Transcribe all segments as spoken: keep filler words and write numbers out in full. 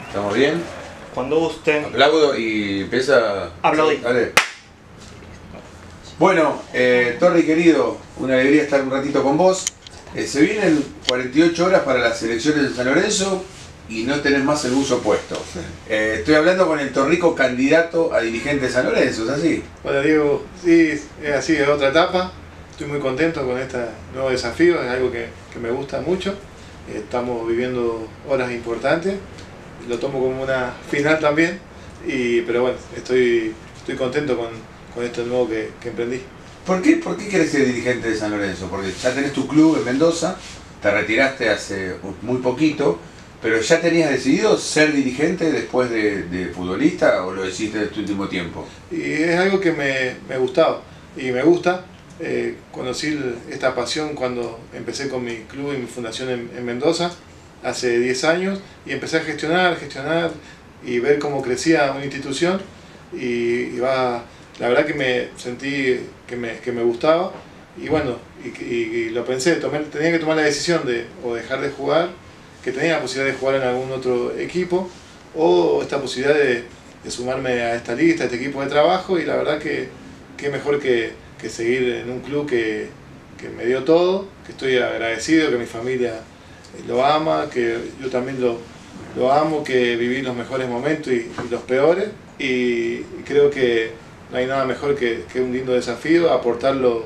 ¿Estamos bien? Cuando gusten. Aplaudo y empieza... Aplaudí. Dale. Bueno, eh, Torri querido, una alegría estar un ratito con vos. Eh, se vienen cuarenta y ocho horas para las elecciones de San Lorenzo y no tenés más el buzo puesto. Eh, estoy hablando con el Torrico candidato a dirigente de San Lorenzo, ¿es así? Hola Diego, sí, es así, es otra etapa. Estoy muy contento con este nuevo desafío, es algo que, que me gusta mucho. Estamos viviendo horas importantes, lo tomo como una final también, y, pero bueno, estoy, estoy contento con, con esto nuevo que, que emprendí. ¿Por qué, ¿Por qué querés ser dirigente de San Lorenzo? Porque ya tenés tu club en Mendoza, te retiraste hace muy poquito, pero ¿ya tenías decidido ser dirigente después de, de futbolista o lo hiciste en este último tiempo? Y es algo que me, me gustaba y me gusta. Eh, conocí esta pasión cuando empecé con mi club y mi fundación en, en Mendoza hace diez años y empecé a gestionar, gestionar y ver cómo crecía una institución y, y va, la verdad que me sentí que me, que me gustaba y bueno, y, y, y lo pensé, tomé, tenía que tomar la decisión de o dejar de jugar, que tenía la posibilidad de jugar en algún otro equipo o esta posibilidad de, de sumarme a esta lista, a este equipo de trabajo y la verdad que, que mejor que que seguir en un club que, que me dio todo, que estoy agradecido, que mi familia lo ama, que yo también lo, lo amo, que viví los mejores momentos y, y los peores, y, y creo que no hay nada mejor que, que un lindo desafío, aportarlo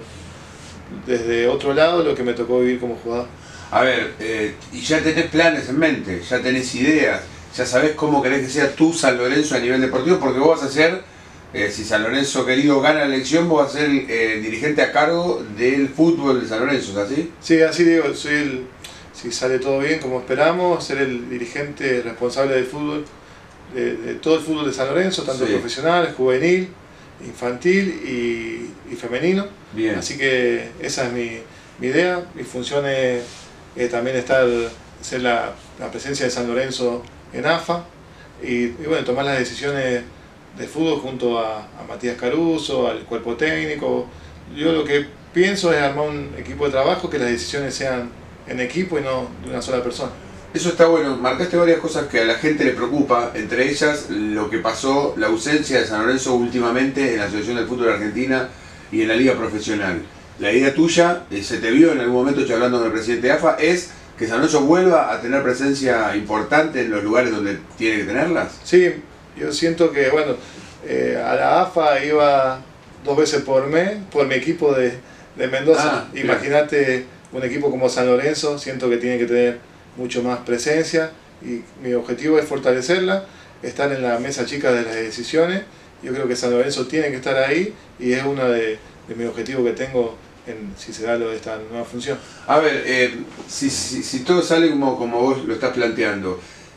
desde otro lado lo que me tocó vivir como jugador. A ver, eh, y ya tenés planes en mente, ya tenés ideas, ya sabés cómo querés que sea tu San Lorenzo a nivel deportivo, porque vos vas a ser... Eh, si San Lorenzo querido gana la elección, vos vas a ser el eh, dirigente a cargo del fútbol de San Lorenzo, ¿es así? Sí, así digo, soy el, si sale todo bien como esperamos, ser el dirigente responsable del fútbol, de, de todo el fútbol de San Lorenzo, tanto sí. Profesional, juvenil, infantil y, y femenino. Bien. Así que esa es mi, mi idea, mi función es eh, también estar, ser la, la presencia de San Lorenzo en A F A y, y bueno, tomar las decisiones de fútbol junto a, a Matías Caruso, al cuerpo técnico. Yo lo que pienso es armar un equipo de trabajo, que las decisiones sean en equipo y no de una sola persona. Eso está bueno, marcaste varias cosas que a la gente le preocupa, entre ellas lo que pasó, la ausencia de San Lorenzo últimamente en la Asociación del Fútbol Argentina y en la Liga Profesional. La idea tuya, eh, se te vio en algún momento estoy hablando con el presidente de A F A, es que San Lorenzo vuelva a tener presencia importante en los lugares donde tiene que tenerlas. Sí. Yo siento que, bueno, eh, a la A F A iba dos veces por mes, por mi equipo de, de Mendoza. Ah, imagínate un equipo como San Lorenzo, siento que tiene que tener mucho más presencia y mi objetivo es fortalecerla, estar en la mesa chica de las decisiones. Yo creo que San Lorenzo tiene que estar ahí y es uno de, de mis objetivos que tengo en, si se da lo de esta nueva función. A ver, eh, si, si, si todo sale como, como vos lo estás planteando,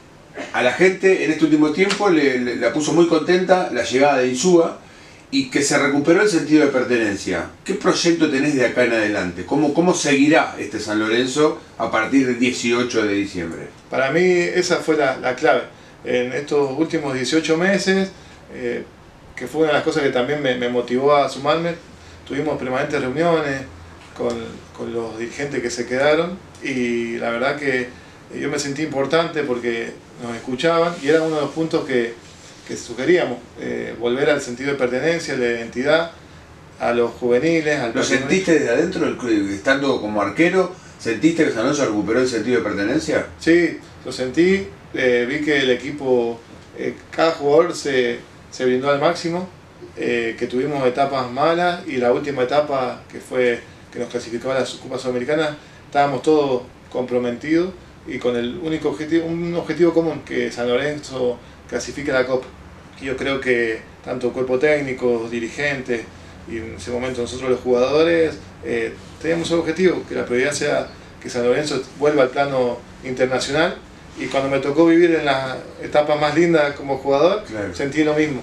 a la gente en este último tiempo le, le, la puso muy contenta la llegada de Insúa y que se recuperó el sentido de pertenencia. ¿Qué proyecto tenés de acá en adelante? ¿Cómo, cómo seguirá este San Lorenzo a partir del dieciocho de diciembre? Para mí esa fue la, la clave. En estos últimos dieciocho meses, eh, que fue una de las cosas que también me, me motivó a sumarme, tuvimos permanentes reuniones con, con los dirigentes que se quedaron y la verdad que yo me sentí importante porque nos escuchaban y era uno de los puntos que, que sugeríamos, eh, volver al sentido de pertenencia, de identidad, a los juveniles. Al ¿Lo sentiste desde adentro, estando como arquero? ¿Sentiste que San Lorenzo recuperó el sentido de pertenencia? Sí, lo sentí, eh, vi que el equipo, eh, cada jugador se, se brindó al máximo, eh, que tuvimos etapas malas y la última etapa que fue que nos clasificó a la Copa Sudamericana, estábamos todos comprometidos y con el único objetivo, un objetivo común, que San Lorenzo clasifique a la Copa. Yo creo que tanto cuerpo técnico, dirigentes y en ese momento nosotros los jugadores eh, teníamos un objetivo, que la prioridad sea que San Lorenzo vuelva al plano internacional y cuando me tocó vivir en la etapa más linda como jugador, claro, sentí lo mismo,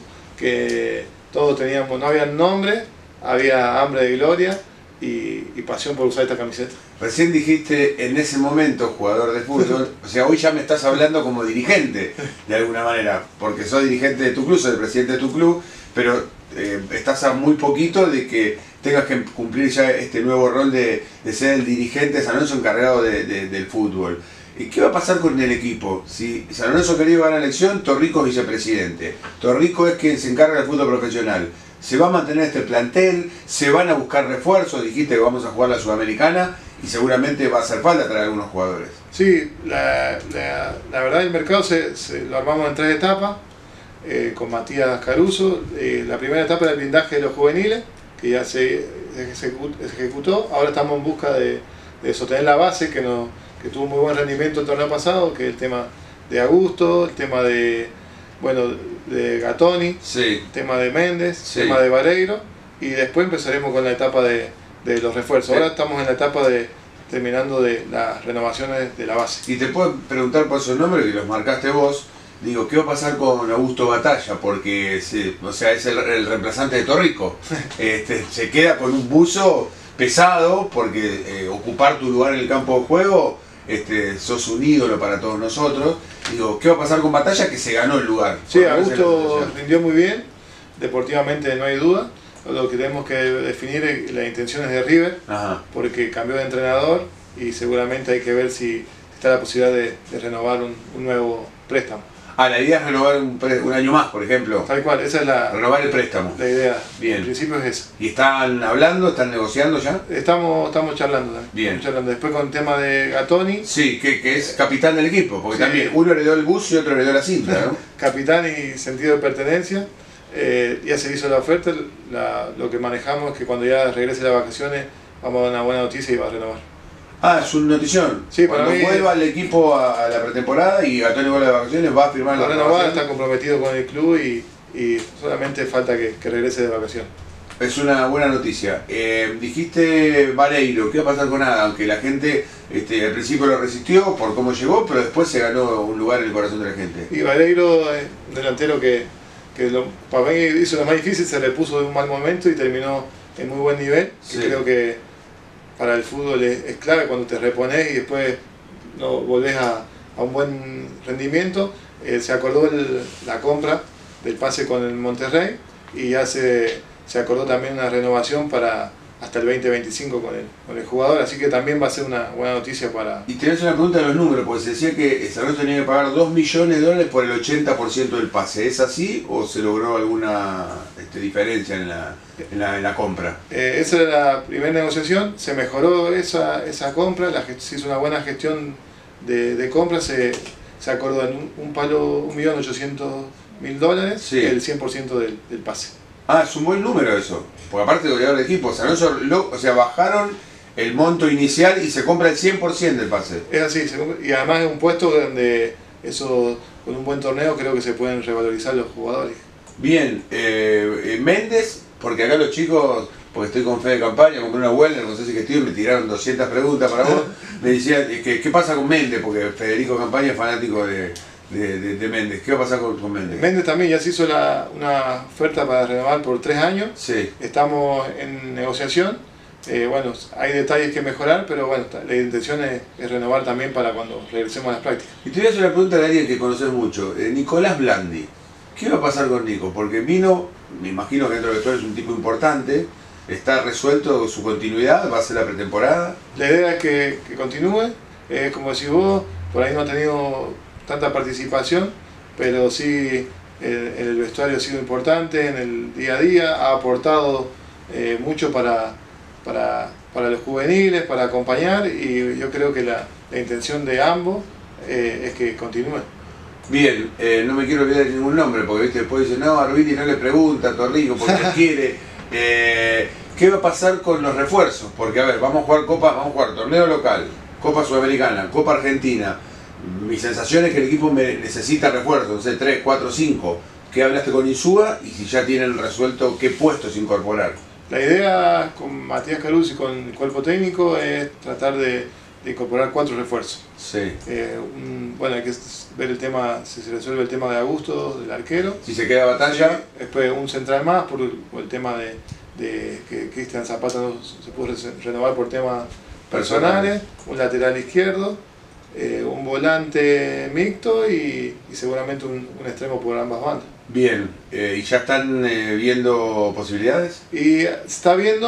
que todos teníamos, no había nombre, había hambre de gloria y, y pasión por usar esta camiseta. Recién dijiste en ese momento jugador de fútbol, o sea, hoy ya me estás hablando como dirigente de alguna manera, porque sos dirigente de tu club, sos el presidente de tu club, pero eh, estás a muy poquito de que tengas que cumplir ya este nuevo rol de, de ser el dirigente de San Lorenzo encargado de, de, del fútbol. ¿Y qué va a pasar con el equipo? Si San Lorenzo quería ganar la elección, Torrico es vicepresidente. Torrico es quien se encarga del fútbol profesional. ¿Se va a mantener este plantel? ¿Se van a buscar refuerzos? Dijiste que vamos a jugar la Sudamericana y seguramente va a hacer falta traer algunos jugadores. Sí, la, la, la verdad el mercado se, se lo armamos en tres etapas, eh, con Matías Caruso. Eh, la primera etapa era el blindaje de los juveniles, que ya se, se ejecutó. Ahora estamos en busca de, de sostener la base, que, no, que tuvo muy buen rendimiento el torneo pasado, que es el tema de Augusto, el tema de, bueno, de Gatoni, sí. el tema de Méndez, sí. el tema de Vareiro, y después empezaremos con la etapa de, de los refuerzos. Sí. Ahora estamos en la etapa de terminando de las renovaciones de la base. Y te puedo preguntar por esos nombres, que los marcaste vos, digo, ¿qué va a pasar con Augusto Batalla? Porque se, o sea, es el, el reemplazante de Torrico. Este, se queda con un buzo pesado, porque eh, ocupar tu lugar en el campo de juego, este, sos un ídolo para todos nosotros. Digo, ¿qué va a pasar con Batalla? Que se ganó el lugar. Sí, Augusto rindió muy bien, deportivamente no hay duda. Lo que tenemos que definir es las intenciones de River, Ajá. porque cambió de entrenador y seguramente hay que ver si está la posibilidad de, de renovar un, un nuevo préstamo. Ah, la idea es renovar un, un año más, por ejemplo. Tal cual, esa es la, renovar el préstamo. La idea. Bien. En principio es esa. ¿Y están hablando, están negociando ya? Estamos, estamos charlando también. Bien. Estamos charlando. Después con el tema de Gatoni. Sí, que, que es capitán del equipo, porque Sí. también uno le dio el bus y otro le dio la cinta, ¿no? Capitán y sentido de pertenencia. Eh, ya se hizo la oferta. La, lo que manejamos es que cuando ya regrese las vacaciones vamos a dar una buena noticia y va a renovar. Ah, es una notición. Sí, cuando para mí, vuelva el equipo a, a la pretemporada y Gatoni vuelve de vacaciones, va a firmar va la a renovar, renovación. está comprometido con el club y, y solamente falta que, que regrese de vacaciones. Es una buena noticia. Eh, dijiste Vareiro, ¿qué va a pasar con Ada? Aunque la gente este, al principio lo resistió por cómo llegó, pero después se ganó un lugar en el corazón de la gente. Y Vareiro, eh, un delantero que, que lo, para mí hizo lo más difícil, se le puso de un mal momento y terminó en muy buen nivel. Sí. Y creo que para el fútbol es, es clave cuando te repones y después no volvés a, a un buen rendimiento. Eh, se acordó el, la compra del pase con el Monterrey y ya se, se acordó también una renovación para hasta el veinte veinticinco con el, con el jugador, así que también va a ser una buena noticia para... Y tenés una pregunta de los números, porque se decía que San Lorenzo tenía que pagar dos millones de dólares por el ochenta por ciento del pase. ¿Es así o se logró alguna este, diferencia en la, en la, en la compra? Eh, esa era la primera negociación, se mejoró esa, esa compra, la, se hizo una buena gestión de, de compra, se, se acordó en un, un palo un millón ochocientos mil dólares, Sí. el cien por ciento del, del pase. Ah, es un buen número eso. Porque aparte de goleador de equipo, San Lorenzo, lo- o sea, bajaron el monto inicial y se compra el cien por ciento del pase. Es así, se compra- y además es un puesto donde eso, con un buen torneo creo que se pueden revalorizar los jugadores. Bien, eh, eh, Méndez, porque acá los chicos, porque estoy con fe de campaña, compré una Welner, no sé si que estoy, me tiraron doscientas preguntas para vos, me decían, eh, ¿qué, qué pasa con Méndez? Porque Federico Campaña es fanático de, de, de, de Méndez. ¿Qué va a pasar con, con Méndez? Méndez también ya se hizo la, una oferta para renovar por tres años, Sí. estamos en negociación, eh, bueno, hay detalles que mejorar, pero bueno, la intención es, es renovar también para cuando regresemos a las prácticas. Y te voy a hacer una pregunta de alguien que conoces mucho, eh, Nicolás Blandi. ¿Qué va a pasar con Nico? Porque vino, me imagino que dentro del vestuario es un tipo importante, está resuelto su continuidad, va a ser la pretemporada. La idea es que, que continúe, eh, como decís vos, por ahí no ha tenido tanta participación, pero sí eh, el vestuario ha sido importante en el día a día, ha aportado eh, mucho para, para, para los juveniles, para acompañar, y yo creo que la, la intención de ambos eh, es que continúe. Bien, eh, no me quiero olvidar de ningún nombre, porque ¿viste? Después dicen, no, Arbiti no le pregunta a Torrico porque no quiere. Eh, ¿Qué va a pasar con los refuerzos? Porque, a ver, vamos a jugar Copa, vamos a jugar torneo local, Copa Sudamericana, Copa Argentina. Mi sensación es que el equipo me necesita refuerzos, no sé, tres, cuatro, cinco. ¿Qué hablaste con Insúa? Y si ya tienen resuelto qué puestos incorporar. La idea con Matías Caruso y con el cuerpo técnico es tratar de, de incorporar cuatro refuerzos. Sí. Eh, un, bueno, hay que ver el tema, si se resuelve el tema de Augusto, del arquero. Si se queda Batalla. Después un central más por el, por el tema de, de que Cristian Zapata no se pudo renovar por temas personales. Un lateral izquierdo, eh, un volante mixto y, y seguramente un, un extremo por ambas bandas. Bien, eh, ¿y ya están eh, viendo posibilidades? Y se está viendo,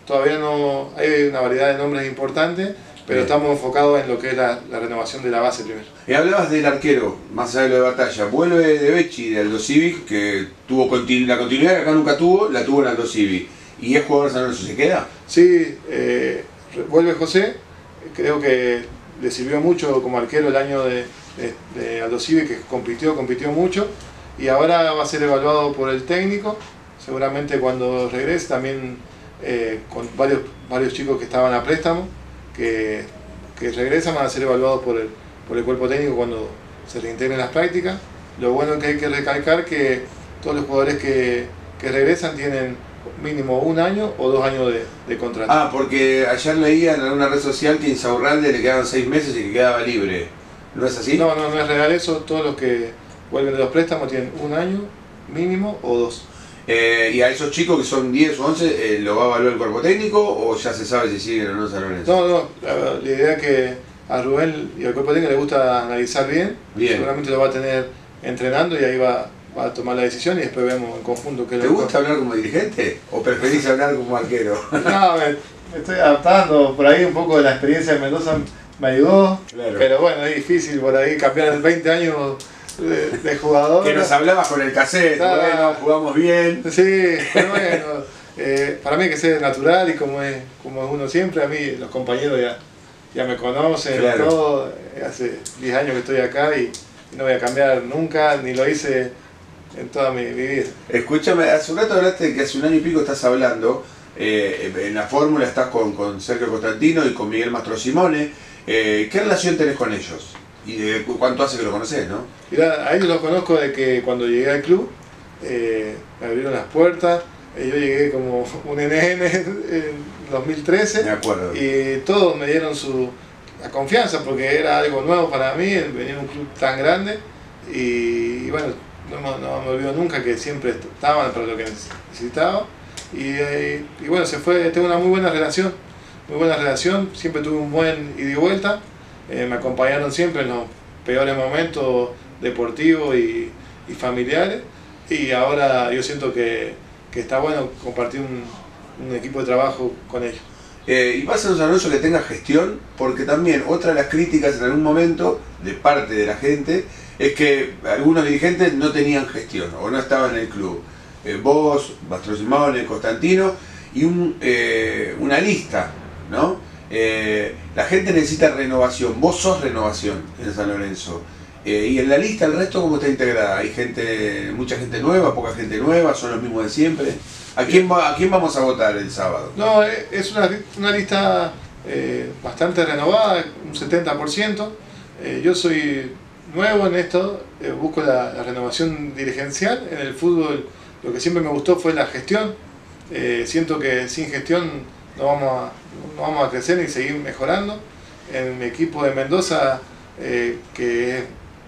todavía no hay una variedad de nombres importantes, pero Bien. estamos enfocados en lo que es la, la renovación de la base primero. Y hablabas del arquero, más allá de lo de Batalla. Vuelve de Becci, de Aldo Civi, que tuvo continu la continuidad que acá nunca tuvo, la tuvo en Aldo Civi. ¿Y es jugador de San Lorenzo? ¿Se queda? Sí, eh, vuelve José, creo que le sirvió mucho como arquero el año de, de, de Aldo Civi, que compitió, compitió mucho, y ahora va a ser evaluado por el técnico, seguramente cuando regrese, también eh, con varios, varios chicos que estaban a préstamo, que, que regresan, van a ser evaluados por el, por el cuerpo técnico cuando se reintegren las prácticas. Lo bueno es que hay que recalcar que todos los jugadores que, que regresan tienen mínimo un año o dos años de, de contrato. Ah, porque ayer leía en alguna red social que a Insaurralde le quedaban seis meses y que quedaba libre. ¿No es así? No, no, no es real eso. Todos los que vuelven de los préstamos tienen un año mínimo o dos. Eh, ¿Y a esos chicos que son diez o once, eh, lo va a evaluar el cuerpo técnico o ya se sabe si siguen o no San Lorenzo? No, no, la, la idea es que a Rubén y al cuerpo técnico le gusta analizar bien. Bien. Seguramente lo va a tener entrenando y ahí va, va a tomar la decisión y después vemos en conjunto qué es ¿Te lo que gusta hablar como dirigente o preferís hablar como arquero? No, me, me estoy adaptando, por ahí un poco de la experiencia de Mendoza me ayudó, Claro. pero bueno, es difícil por ahí cambiar en veinte años de, de jugador. Que nos hablabas con el cassette, Ah. bueno, jugamos bien. Sí, pero bueno, eh, para mí hay que ser natural y como es, como es uno siempre, a mí los compañeros ya, ya me conocen, Claro. todo, hace diez años que estoy acá y, y no voy a cambiar nunca, ni lo hice en toda mi, mi vida. Escúchame, hace un rato hablaste de que hace un año y pico estás hablando, eh, en la fórmula estás con, con Sergio Costantino y con Miguel Mastro Simone. Eh, ¿Qué relación tenés con ellos? ¿Y de cu- cuánto hace que lo conocés, no? Mirá, a ellos los conozco de que cuando llegué al club eh, me abrieron las puertas, eh, yo llegué como un nene en dos mil trece Me acuerdo. y todos me dieron su la confianza porque era algo nuevo para mí, venir a un club tan grande y, y bueno, no, me- no me olvido nunca que siempre estaban para lo que necesitaba y, eh, y bueno, se fue, tengo una muy buena relación, muy buena relación, siempre tuve un buen ida y vuelta, eh, me acompañaron siempre en los peores momentos deportivos y, y familiares y ahora yo siento que, que está bueno compartir un, un equipo de trabajo con ellos. Eh, y pasa en San Lorenzo que tenga gestión, porque también otra de las críticas en algún momento de parte de la gente es que algunos dirigentes no tenían gestión o no estaban en el club. Eh, vos, Mastro Simone, Constantino y un, eh, una lista, ¿no? Eh, la gente necesita renovación, vos sos renovación en San Lorenzo. Eh, y en la lista el resto cómo está integrada, hay gente, mucha gente nueva, poca gente nueva, son los mismos de siempre. ¿A quién, va, a quién vamos a votar el sábado? No, eh, es una, una lista eh, bastante renovada, un setenta por ciento. Eh, yo soy nuevo en esto, eh, busco la, la renovación dirigencial. En el fútbol lo que siempre me gustó fue la gestión. Eh, siento que sin gestión no vamos, a, no vamos a crecer ni seguir mejorando. En mi equipo de Mendoza, eh, que es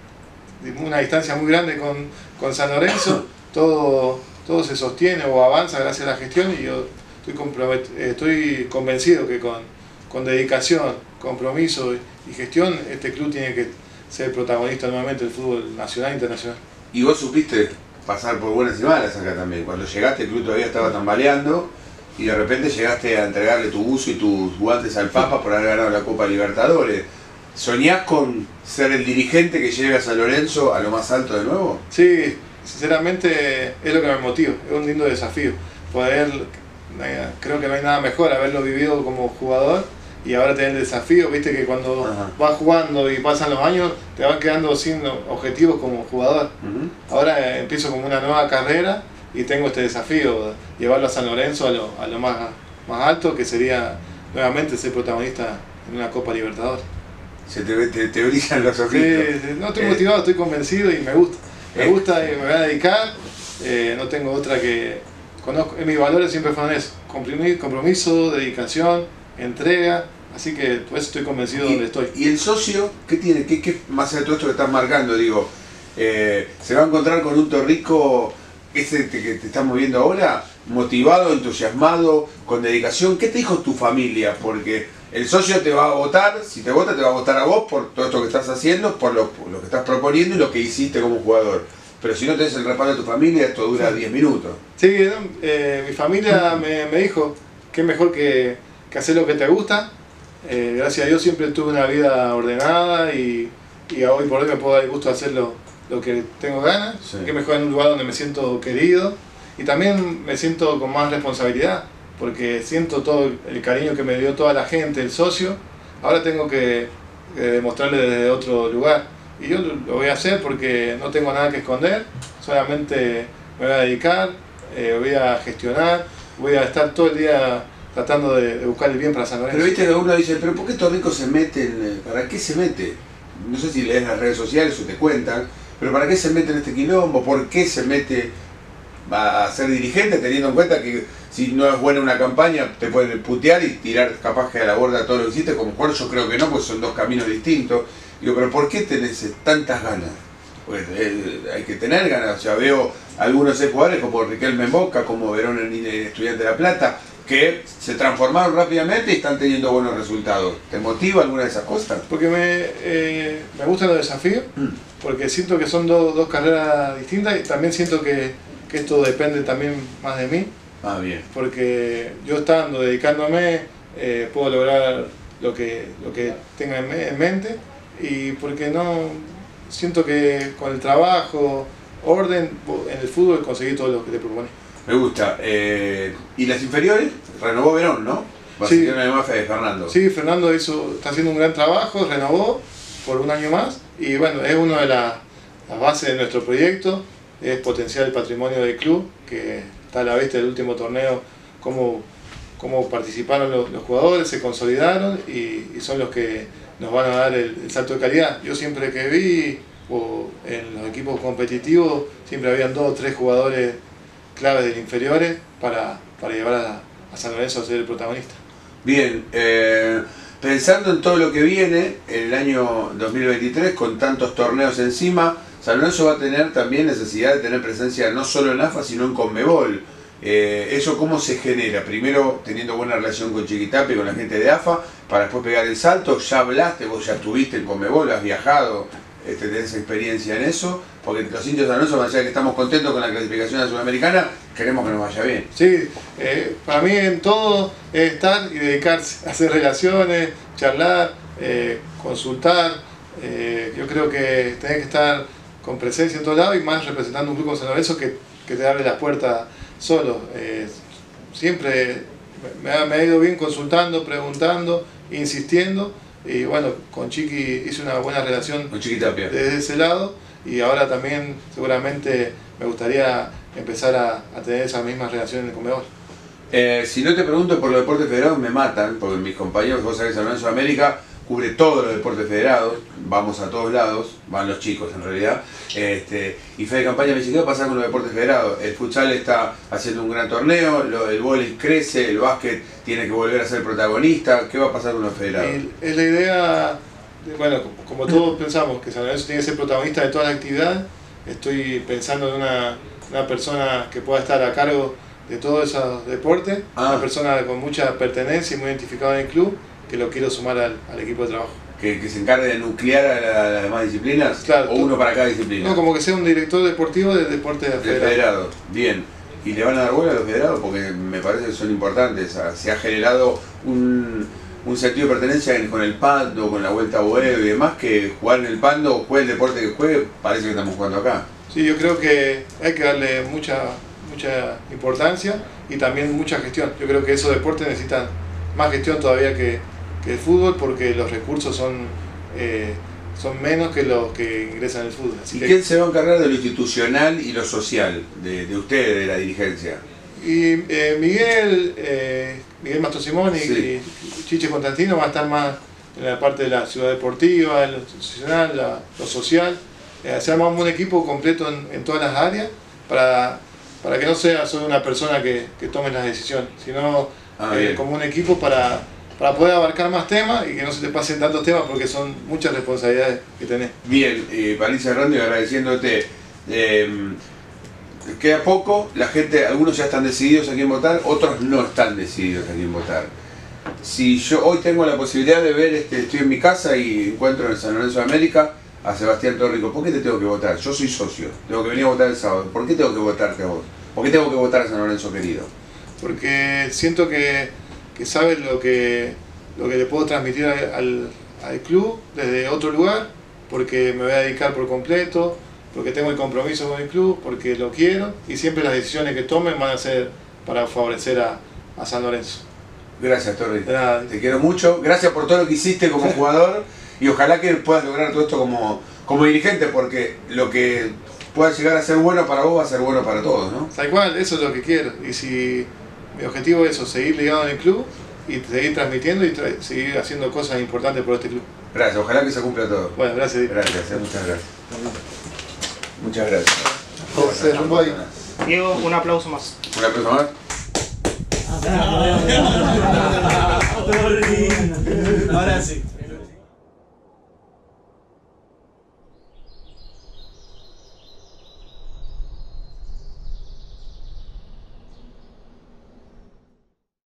una distancia muy grande con, con San Lorenzo, todo, todo se sostiene o avanza gracias a la gestión y yo estoy, compromet- eh, estoy convencido que con, con dedicación, compromiso y, y gestión este club tiene que ser protagonista nuevamente del fútbol nacional e internacional. Y vos supiste pasar por buenas y malas acá también. Cuando llegaste el club todavía estaba tambaleando y de repente llegaste a entregarle tu buzo y tus guantes al Papa por haber ganado la Copa Libertadores. ¿Soñás con ser el dirigente que lleve a San Lorenzo a lo más alto de nuevo? Sí, sinceramente es lo que me motiva, es un lindo desafío. Poder, creo que no hay nada mejor haberlo vivido como jugador y ahora tener el desafío, viste que cuando Ajá. vas jugando y pasan los años te vas quedando sin objetivos como jugador. Uh-huh. Ahora eh, empiezo como una nueva carrera y tengo este desafío de llevarlo a San Lorenzo a lo, a lo más, más alto, que sería nuevamente ser protagonista en una Copa Libertadores. Se te, te, te brillan los Sí, ojitos. sí, no estoy Eh, motivado, estoy convencido y me gusta. Me eh. gusta y me voy a dedicar. Eh, no tengo otra que... Conozco, mis valores siempre fueron eso: compromiso, compromiso, dedicación, entrega. Así que por eso estoy convencido de y, donde estoy. ¿Y el socio qué tiene? ¿Qué, qué más allá de todo esto que estás marcando? Digo, eh, ¿se va a encontrar con un Torrico, ese que te estás moviendo ahora, motivado, entusiasmado, con dedicación? ¿Qué te dijo tu familia? Porque el socio te va a votar, si te vota te va a votar a vos por todo esto que estás haciendo, por lo, por lo que estás proponiendo y lo que hiciste como jugador. Pero si no tenés el respaldo de tu familia, esto dura diez minutos. Sí, no, eh, mi familia me, me dijo, qué mejor que, que hacer lo que te gusta. Eh, gracias a Dios siempre tuve una vida ordenada y, y hoy por hoy me puedo dar el gusto de hacer lo, lo que tengo ganas. Sí. Qué mejor en un lugar donde me siento querido y también me siento con más responsabilidad porque siento todo el cariño que me dio toda la gente, el socio. Ahora tengo que, que demostrarle desde otro lugar y yo lo, lo voy a hacer porque no tengo nada que esconder, solamente me voy a dedicar, eh, voy a gestionar, voy a estar todo el día tratando de, de buscar el bien para San Lorenzo. Pero viste que uno dice, pero ¿por qué Torrico se mete en, para qué se mete? No sé si lees las redes sociales o te cuentan, pero ¿para qué se mete en este quilombo? ¿Por qué se mete a ser dirigente teniendo en cuenta que si no es buena una campaña te pueden putear y tirar capaz que a la borda todo lo que hiciste? Como jugador yo creo que no, porque son dos caminos distintos. Digo, pero ¿por qué tenés tantas ganas? Pues eh, hay que tener ganas. O sea, veo algunos jugadores como Riquelme en Boca, como Verón en Estudiantes de La Plata, que se transformaron rápidamente y están teniendo buenos resultados. ¿Te motiva alguna de esas cosas? Porque me, eh, me gustan los desafíos, mm. porque siento que son do, dos carreras distintas y también siento que, que esto depende también más de mí. Ah, bien. Porque yo estando, dedicándome, eh, puedo lograr lo que, lo que tenga en, en mente y porque no siento que con el trabajo, orden, en el fútbol conseguí todo lo que te propones. Me gusta. Eh, ¿Y las inferiores? Renovó Verón, ¿no? Sí. Además de Fernando. Sí, Fernando hizo, está haciendo un gran trabajo, renovó por un año más y bueno, es una de las, las bases de nuestro proyecto, es potenciar el patrimonio del club, que está a la vista del último torneo, cómo, cómo participaron los, los jugadores, se consolidaron y, y son los que nos van a dar el, el salto de calidad. Yo siempre que vi o en los equipos competitivos, siempre habían dos o tres jugadores claves de inferiores para, para llevar a, a San Lorenzo a ser el protagonista. Bien, eh, pensando en todo lo que viene en el año dos mil veintitrés, con tantos torneos encima, San Lorenzo va a tener también necesidad de tener presencia no solo en A F A, sino en Conmebol. Eh, ¿Eso cómo se genera? Primero teniendo buena relación con Chiquitapia y con la gente de A F A, para después pegar el salto. ¿Ya hablaste? ¿Vos ya estuviste en Conmebol? ¿Has viajado? Este, ¿Tenés experiencia en eso? Porque los hinchas de San Lorenzo, más allá de que estamos contentos con la clasificación a la Sudamericana, queremos que nos vaya bien. Sí, eh, para mí en todo es estar y dedicarse a hacer relaciones, charlar, eh, consultar. Eh, yo creo que tenés que estar con presencia en todos lados y más representando un club como San Lorenzo que, que te abre las puertas solo. Eh, siempre me ha, me ha ido bien consultando, preguntando, insistiendo. Y bueno, con Chiqui hice una buena relación con Chiquitapia desde ese lado y ahora también seguramente me gustaría empezar a, a tener esas mismas relaciones en el Conmebol. Eh, si no te pregunto por los deportes federados me matan, porque mis compañeros, vos sabés, San Lorenzo de América cubre todos los deportes federados, vamos a todos lados, van los chicos en realidad, este, y Fede Campaña me dice, ¿qué va a pasar con los deportes federados? El futsal está haciendo un gran torneo, lo, el vóley crece, el básquet tiene que volver a ser protagonista, ¿qué va a pasar con los federados? Es la idea, de, bueno, como todos pensamos que San Lorenzo tiene que ser protagonista de toda la actividad, estoy pensando en una, una persona que pueda estar a cargo de todos esos deportes, ah. una persona con mucha pertenencia y muy identificada en el club, que lo quiero sumar al, al equipo de trabajo. ¿Que, que se encargue de nuclear a, la, a las demás disciplinas? Claro, ¿O uno para cada disciplina? No, como que sea un director deportivo de deportes de federado. federado. Bien. ¿Y le van a dar bola a los federados? Porque me parece que son importantes. Se ha generado un, un sentido de pertenencia con el Pando, con la Vuelta a Boedo y demás, que jugar en el Pando o juegue el deporte que juegue, parece que estamos jugando acá. Sí, yo creo que hay que darle mucha, mucha importancia y también mucha gestión. Yo creo que esos deportes necesitan más gestión todavía que que el fútbol, porque los recursos son, eh, son menos que los que ingresan al fútbol. Así ¿Y que, quién se va a encargar de lo institucional y lo social, de, de ustedes, de la dirigencia? Y eh, Miguel, eh, Miguel Mastrosimón y, sí. y Chiche Constantino van a estar más en la parte de la ciudad deportiva, lo institucional, la, lo social. Eh, se arma un equipo completo en, en todas las áreas para, para que no sea solo una persona que, que tome las decisiones, sino ah, eh, como un equipo para para poder abarcar más temas y que no se te pasen tantos temas porque son muchas responsabilidades que tenés. Bien, eh, para ir cerrando y agradeciéndote, eh, queda poco, la gente, algunos ya están decididos a quién votar, otros no están decididos a quién votar. Si yo hoy tengo la posibilidad de ver, este, estoy en mi casa y encuentro en el San Lorenzo de América a Sebastián Torrico, ¿por qué te tengo que votar? Yo soy socio, tengo que venir a votar el sábado, ¿por qué tengo que votarte a vos? ¿Por qué tengo que votar a San Lorenzo querido? Porque siento que que sabe lo que, lo que le puedo transmitir al, al, al club desde otro lugar, porque me voy a dedicar por completo, porque tengo el compromiso con el club, porque lo quiero, y siempre las decisiones que tomen van a ser para favorecer a, a San Lorenzo. Gracias, Torri. Te quiero mucho. Gracias por todo lo que hiciste como jugador y ojalá que puedas lograr todo esto como, como dirigente, porque lo que pueda llegar a ser bueno para vos va a ser bueno para todos, ¿no? Tal cual, eso es lo que quiero. Y si mi objetivo es eso, seguir ligado en el club y seguir transmitiendo y tra seguir haciendo cosas importantes por este club. Gracias, ojalá que se cumpla todo. Bueno, gracias. Gracias, eh, muchas gracias. Muchas gracias. José Rumboy. Diego, un aplauso más. Un aplauso más. Ahora sí.